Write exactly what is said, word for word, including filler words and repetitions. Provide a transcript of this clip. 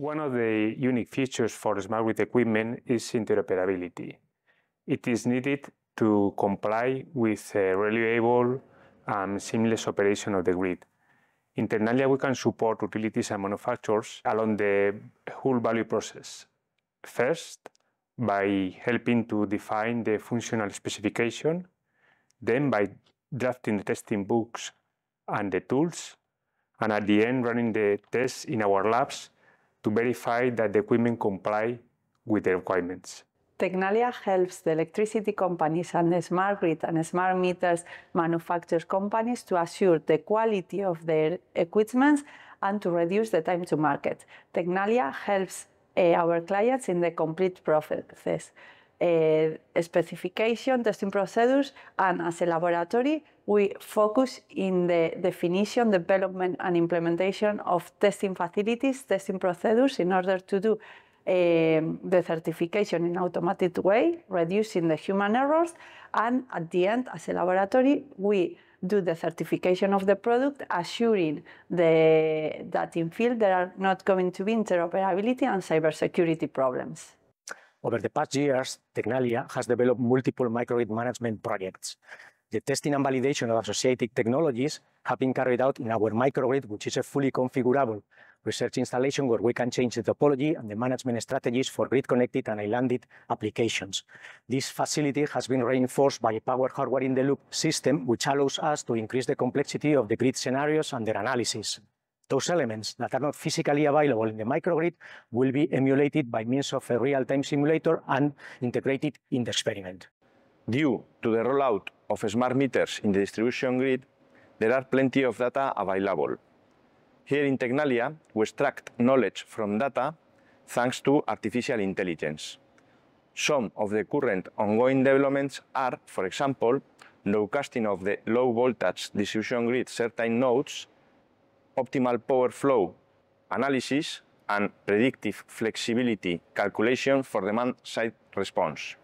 One of the unique features for smart grid equipment is interoperability. It is needed to comply with a reliable and seamless operation of the grid. Internally, we can support utilities and manufacturers along the whole value process. First, by helping to define the functional specification, then by drafting the testing books and the tools, and at the end running the tests in our labs to verify that the equipment comply with the requirements. Tecnalia helps the electricity companies and the smart grid and smart meters manufacturers companies to assure the quality of their equipment and to reduce the time to market. Tecnalia helps uh, our clients in the complete process, uh, specification, testing procedures, and as a laboratory, we focus in the definition, development, and implementation of testing facilities, testing procedures in order to do Um, the certification in an automated way, reducing the human errors, and at the end, as a laboratory, we do the certification of the product, assuring the, that in field there are not going to be interoperability and cybersecurity problems. Over the past years, Tecnalia has developed multiple microgrid management projects. The testing and validation of associated technologies have been carried out in our microgrid, which is a fully configurable research installation where we can change the topology and the management strategies for grid-connected and islanded applications. This facility has been reinforced by a power hardware-in-the-loop system, which allows us to increase the complexity of the grid scenarios and their analysis. Those elements that are not physically available in the microgrid will be emulated by means of a real-time simulator and integrated in the experiment. Due to the rollout of smart meters in the distribution grid, there are plenty of data available. Here in Tecnalia, we extract knowledge from data thanks to artificial intelligence. Some of the current ongoing developments are, for example, nowcasting of the low voltage distribution grid certain nodes, optimal power flow analysis, and predictive flexibility calculation for demand-side response.